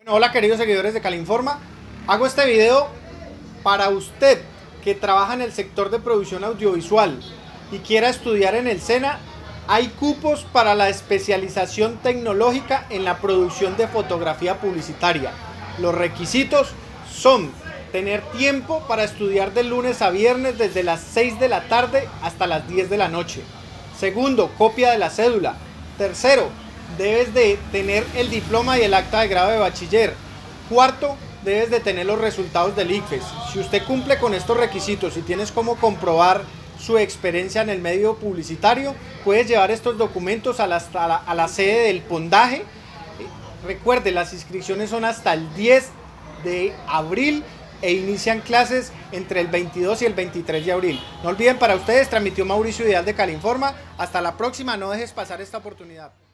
Hola queridos seguidores de Calinforma, hago este video para usted que trabaja en el sector de producción audiovisual y quiera estudiar en el SENA. Hay cupos para la especialización tecnológica en la producción de fotografía publicitaria. Los requisitos son tener tiempo para estudiar de lunes a viernes desde las 6 de la tarde hasta las 10 de la noche. Segundo, copia de la cédula. Tercero, debes de tener el diploma y el acta de grado de bachiller. Cuarto, debes de tener los resultados del ICFES. Si usted cumple con estos requisitos y tienes cómo comprobar su experiencia en el medio publicitario, puedes llevar estos documentos a la sede del Pondaje. Recuerde, las inscripciones son hasta el 10 de abril e inician clases entre el 22 y el 23 de abril. No olviden, para ustedes transmitió Mauricio Vidal de Calinforma. Hasta la próxima, no dejes pasar esta oportunidad.